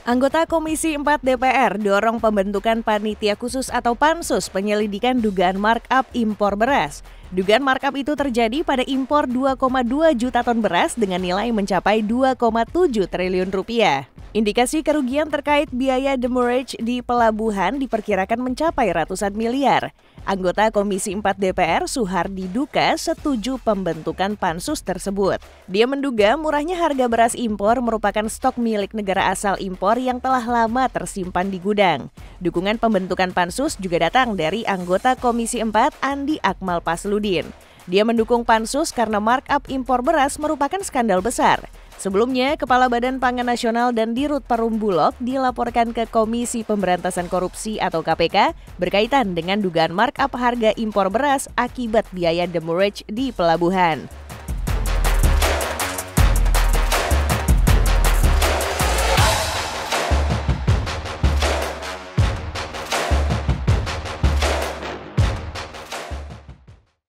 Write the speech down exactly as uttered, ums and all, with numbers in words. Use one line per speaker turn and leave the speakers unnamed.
Anggota Komisi empat D P R dorong pembentukan panitia khusus atau pansus penyelidikan dugaan markup impor beras. Dugaan markup itu terjadi pada impor dua koma dua juta ton beras dengan nilai mencapai dua koma tujuh triliun rupiah. Indikasi kerugian terkait biaya demurrage di pelabuhan diperkirakan mencapai ratusan miliar. Anggota Komisi empat D P R Suhardi Duka setuju pembentukan pansus tersebut. Dia menduga murahnya harga beras impor merupakan stok milik negara asal impor yang telah lama tersimpan di gudang. Dukungan pembentukan pansus juga datang dari anggota Komisi empat Andi Akmal Pasludin. Dia mendukung pansus karena markup impor beras merupakan skandal besar. Sebelumnya, Kepala Badan Pangan Nasional dan Dirut Perum Bulog dilaporkan ke Komisi Pemberantasan Korupsi atau K P K berkaitan dengan dugaan markup harga impor beras akibat biaya demurrage di pelabuhan.